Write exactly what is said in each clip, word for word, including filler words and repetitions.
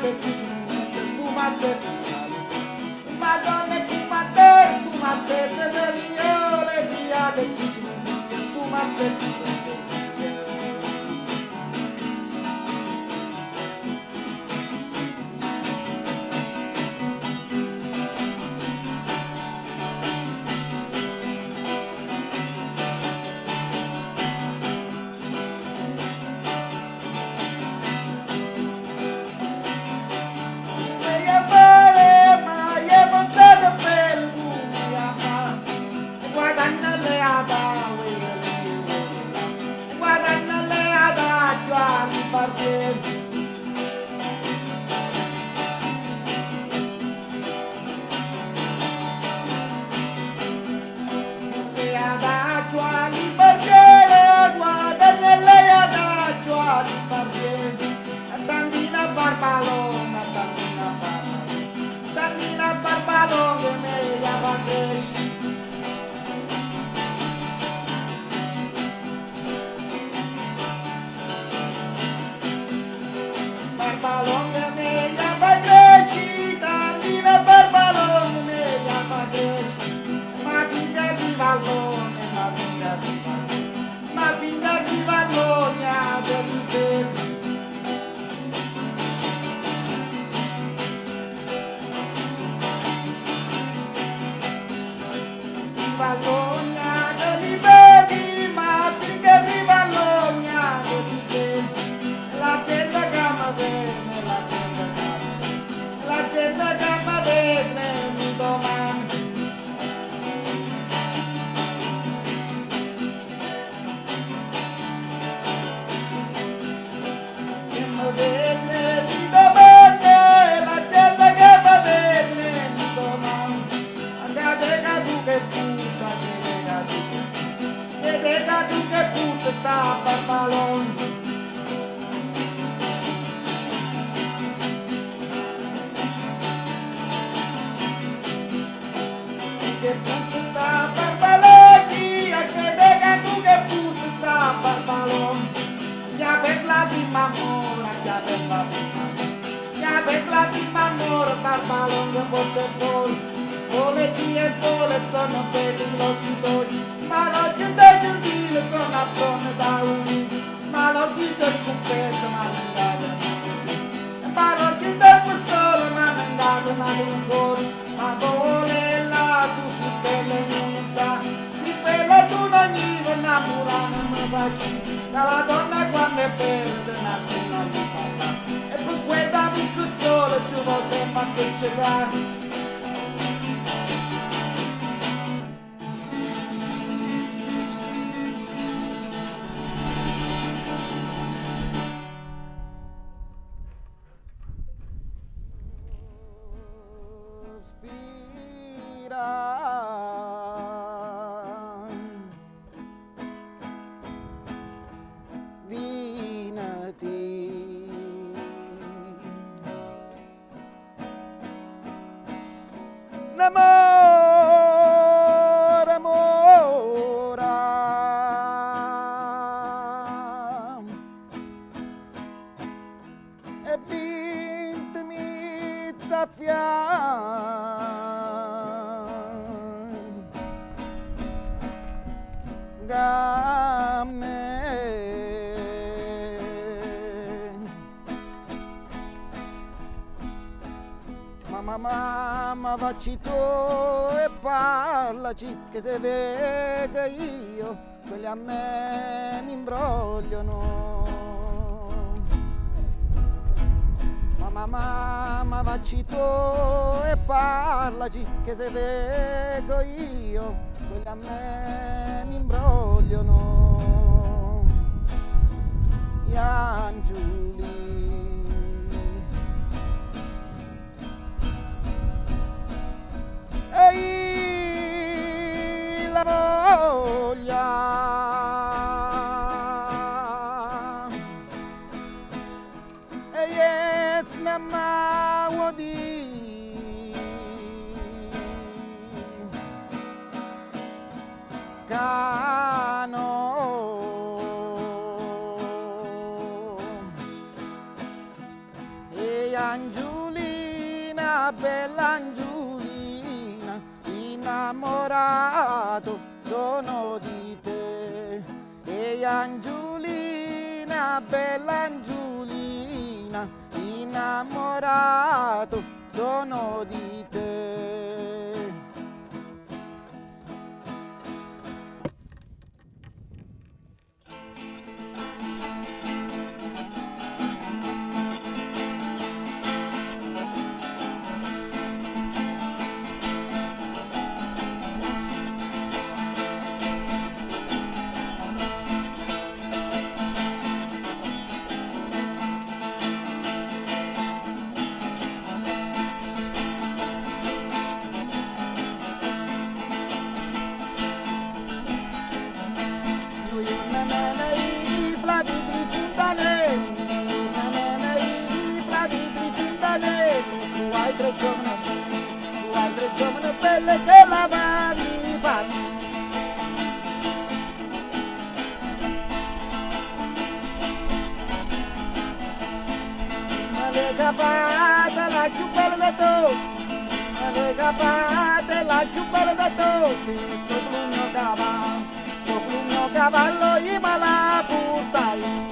che ti tu ma te Madonna tu ma te tu ma te te viole via che ti tu ma te la donna quando è verde una e per quella piccola ci vuole sempre che ci dà. Amore, amore, e vintimi da fianca me. Mamma, mamma, facci tu e parlaci, che se vega io, quelli a me mi imbrogliano. Mamma, mamma, facci tu e parlaci, che se vego io, quelli a me mi imbrogliano. Gli angeli e la voglia e yes na mawadi cano e Ehi Angiolina, bella Angiolina, innamorato sono di te. Ehi Angiolina, bella Angiolina, innamorato sono di te. Tre giovani, tu hai tre giovani belle che lavavi i panni. Ma le capate la più bella da tutti, ma le capate la più bella da tutti, sopra un mio cavallo, sopra un mio cavallo io me la portai.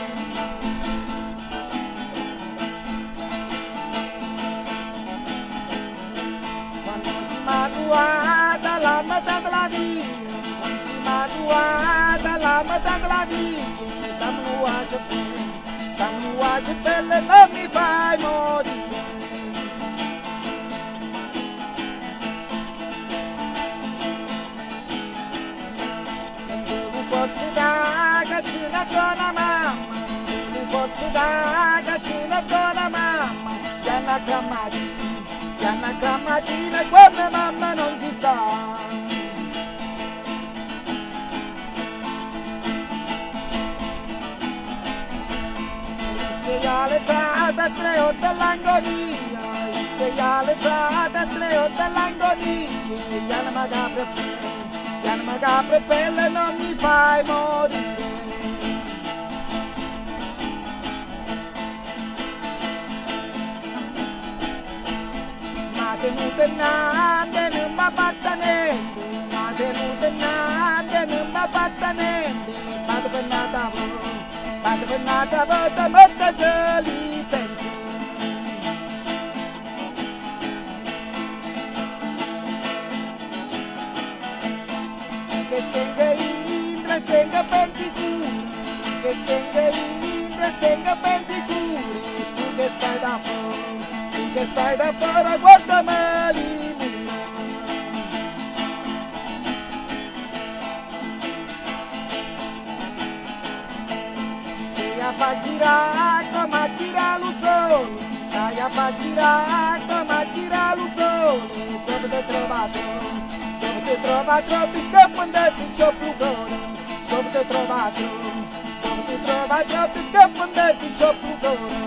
Maduata la metà della vita, si maduata la metà della vita, dammi guace belle, dammi guace belle, non mi fai morire. Un po' da caccina donna mamma, un po' da caccina donna mamma, che hanno chiamati. Chiama mattina quando mamma non ci sta. Sei alzata tre ore dall'agonia, sei alzata tre ore dall'agonia, chiama capre belle, chiama capre belle, non mi fai morire. Tenuta nante non mi fatta niente, ma tenuta nante non mi fatta niente, vado per nata voi, vado per nata voi, te metto già lì sempre. Che tenga intra, tenga ben sicuri, che tenga intra, tenga ben sicuri, tu che stai da fuori. Che stai da fuori, guardami lì. Stai a far girare come a girare lo sole, stai a far girare come a girare lo sole, dove ti trovato, dove ti trovato, ti scappandetti, c'ho più cuore, dove ti trovato, dove ti trovato, ti scappandetti, c'ho più cuore.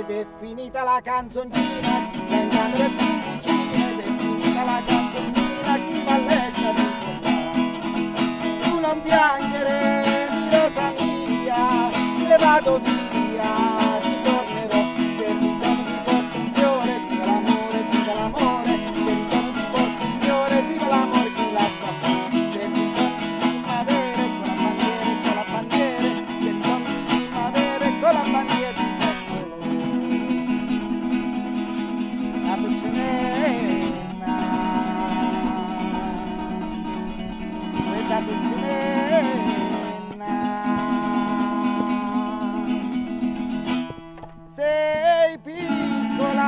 ed è finita la canzoncina, vengano le più vicine, ed è finita la canzoncina, chi va a letto di cosa. Tu non piangere, di rosa mia, ne vado via, ritornerò, se ritorno ti porto un fiore, viva l'amore, viva l'amore, se ritorno ti porto un fiore, viva l'amore, chi la sa fare, se ritorno di primavera, con la bandiera, con la bandiera, se ritorno di primavera, con la bandiera, la piccinella, questa piccinella. Sei piccola,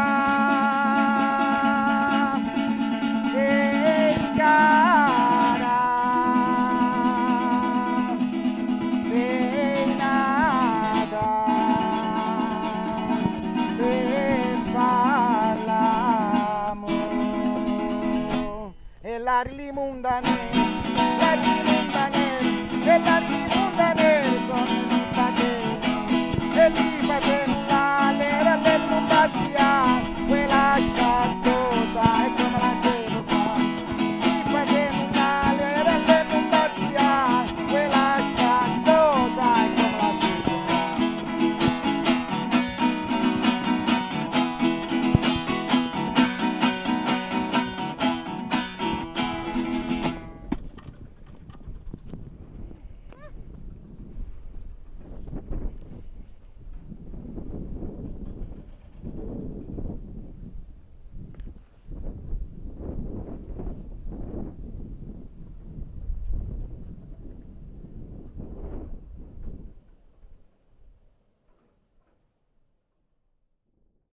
sei cara, sei nata per far l'amore e la rimunda nera.